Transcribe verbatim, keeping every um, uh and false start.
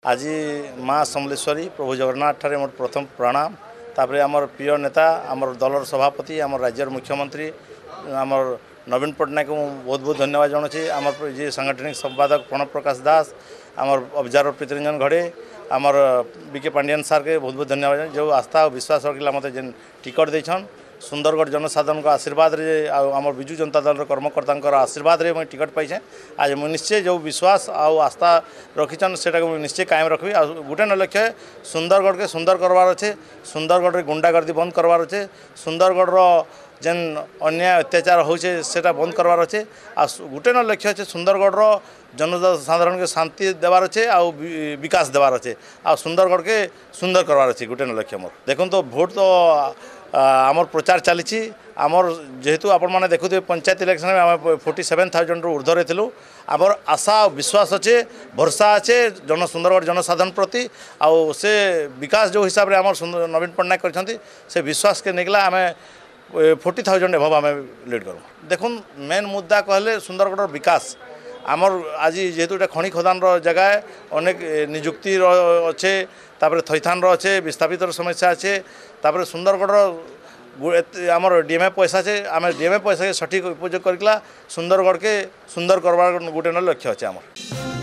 आज माँ समलेश्वरी प्रभु जगन्नाथ ठारे मोर प्रथम प्रणाम तापर आमर प्रिय नेता आमर दलर सभापति आमर राज्य मुख्यमंत्री आमर नवीन पट्टनायक को बहुत बहुत धन्यवाद जनाऊँ आमर जी सांगठनिक संपादक प्रणव प्रकाश दास आमर ऑब्जर्वर प्रीतिरंजन घड़े आमर बीके पांडियन सार के बहुत बहुत धन्यवाद जो आस्था और विश्वास रखला मत जेन टिकट देछन सुंदरगढ़ जनसाधारण को आशीर्वाद रे आम विजु जनता दल कर्मकर्ता आशीर्वाद रे मुझे टिकट पाई आज मुझे निश्चय जो विश्वास आउ आस्था रखीचन से निश्चय कायम रखी आ गोटे न लक्ष्य सुंदरगढ़ के सुंदर करवार अच्छे सुंदरगढ़ रे गुंडागर्दी बंद करवार अच्छे सुंदरगढ़ जेन अन्याय अत्याचार होचे सेटा बंद करवार अच्छे आ गोटे न लक्ष्य अच्छे सुंदरगढ़ जनसाधारण के शांति देवार अच्छे आ विकास देवार अच्छे आ सुंदरगढ़ के सुंदर करवार अच्छे गोटे न लक्ष्य मोर देखो तो भोट तो आमर प्रचार चली आमर जेहेतु आपण मैंने देखुए पंचायत इलेक्शन में आम फोर्टी सेवेन थाउजेंड रु ऊर्धरे थिलु आमर आशा विश्वास अच्छे भरोसा अच्छे जन सुंदरगढ़ जनसाधारण प्रति आउ से विकास जो हिसाब से आम नवीन पट्टनायक करछंती से विश्वास के निकला आम फोर्टी थाउजेंड एभव आम लीड करूँ देखुन मेन मुद्दा कहले सुंदरगढ़ विकास आमर आज जेहेतु खनि खदान जगह है अनेक निजुक्ति अच्छे तापर थैथान अच्छे विस्थापित समस्या अच्छे तापर सुंदरगढ़ आमर डीएमए पैसा से आम डीएमए पैसा के सठिक उपयोग करला सुंदरगढ़ के सुंदर करवार गोटे न लक्ष्य अच्छे आमर।